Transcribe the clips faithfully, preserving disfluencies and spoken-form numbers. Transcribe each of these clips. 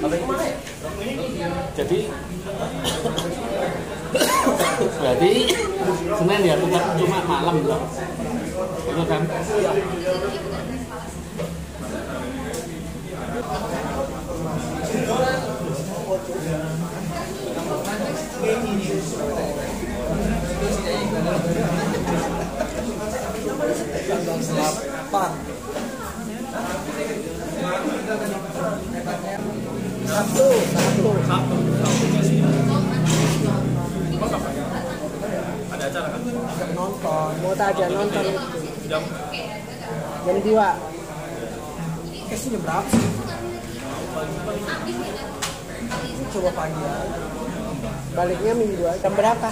Jadi berarti Senin ya tukar cuma malam loh. Itu kan. Delapan. Satu, satu, satu. Ada acara kan? Nonton, mau tak aja nonton itu. Jam Jam dua. Kasih jam berapa sih? Coba pagi ya. Baliknya minggu dua. Jam berapa?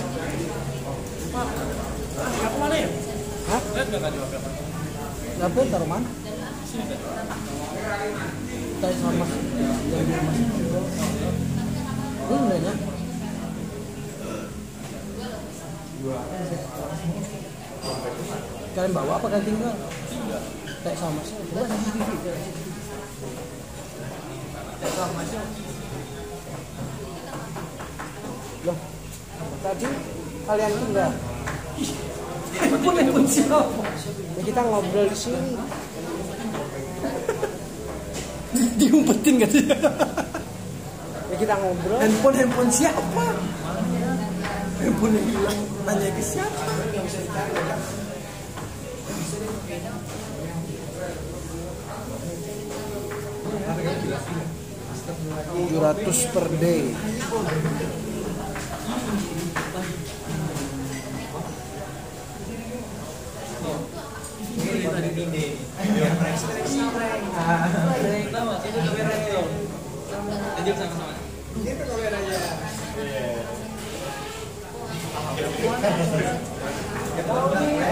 aku mana ya? Hah? Lihat nggak tadi apa? Dapur taruh mana? Sini kan? Tadi sama mas. Dari mas. Ini enggaknya? Kalian bawa apa kalian tinggal? Tinggal. Kayak sama sih. Coba C C T V. Kayak sama sih. Loh, tadi kalian tinggal. Handphone handphone siapa? Ya kita ngobrol di sini. Diumpetin gak sih? Ya kita ngobrol. Handphone handphone siapa? Handphone yang hilang nanya ke siapa? tujuh ratus per day. Sama-sama.